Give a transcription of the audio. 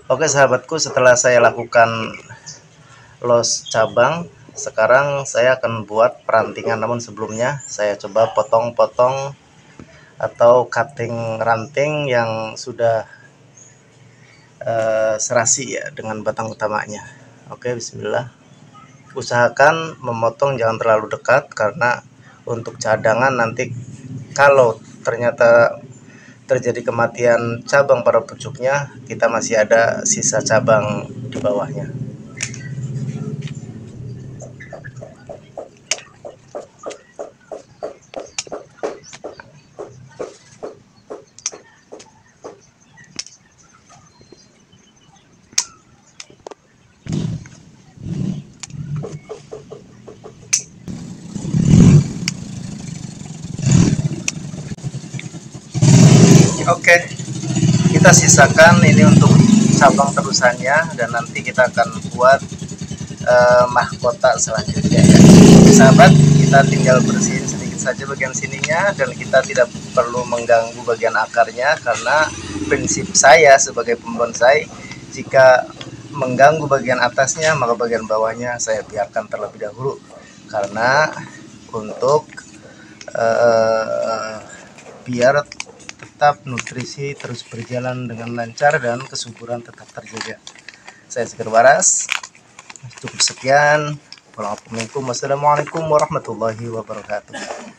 Oke sahabatku, setelah saya lakukan los cabang, sekarang saya akan buat perantingan. Namun sebelumnya saya coba potong-potong atau cutting ranting yang sudah serasi ya dengan batang utamanya. Oke, bismillah. Usahakan memotong jangan terlalu dekat, karena untuk cadangan nanti kalau ternyata terjadi kematian cabang pada pucuknya, kita masih ada sisa cabang di bawahnya. Oke, kita sisakan ini untuk cabang terusannya, dan nanti kita akan buat mahkota selanjutnya ya. Sahabat, kita tinggal bersihin sedikit saja bagian sininya, dan kita tidak perlu mengganggu bagian akarnya, karena prinsip saya sebagai pembonsai, jika mengganggu bagian atasnya maka bagian bawahnya saya biarkan terlebih dahulu, karena untuk biar tetap nutrisi terus berjalan dengan lancar dan kesuburan tetap terjaga. Saya Seger Waras, cukup sekian. Wassalamualaikum warahmatullahi wabarakatuh.